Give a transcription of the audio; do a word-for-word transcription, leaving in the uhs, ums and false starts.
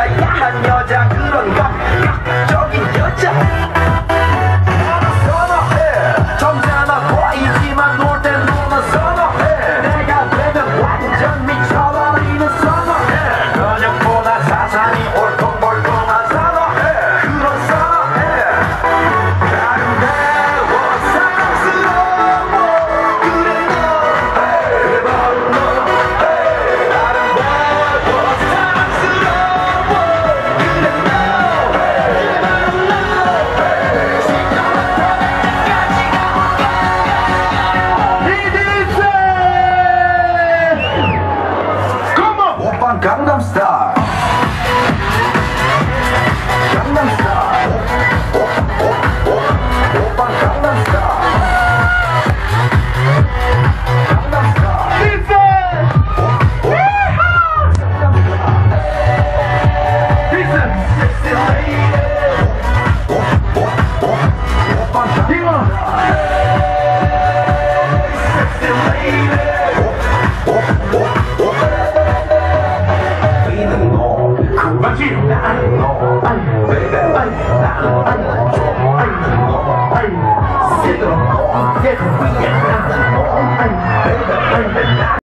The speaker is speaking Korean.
야한 여자 그런 감각적인 여자 너는 선어해 점잖아 보이지만 놀 땐 너는 선어해 내가 되면 완전 미쳐버리는 선어해 근육보다 사상이 올통벌통한 선어해 그런 선어해 아름다워 사랑스러워 그래 너 그래 바로 너 아름다워 사랑스러워 그래 너 그래 바로 너 시끄럽다 때까지 가볼게 이디스 Come on 오빤 강남스타일